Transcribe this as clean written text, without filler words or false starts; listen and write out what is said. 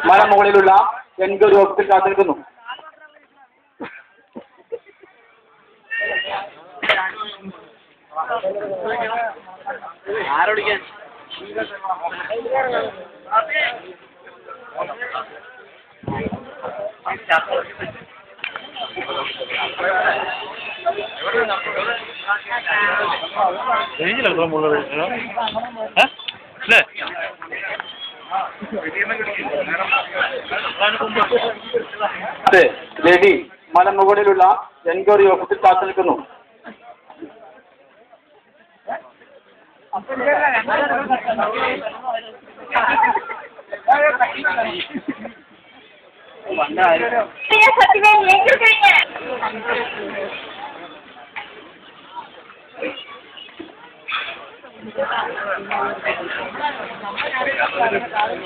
മലമുകളിലുള്ള enquiry ഓഫീസിൽ കാത്തിരിക്കുന്നു. അതെ, ലേഡി മലമുകളിലുള്ള എൻക്വയറി ഓഫീസിൽ കാത്തിരിക്കുന്നു.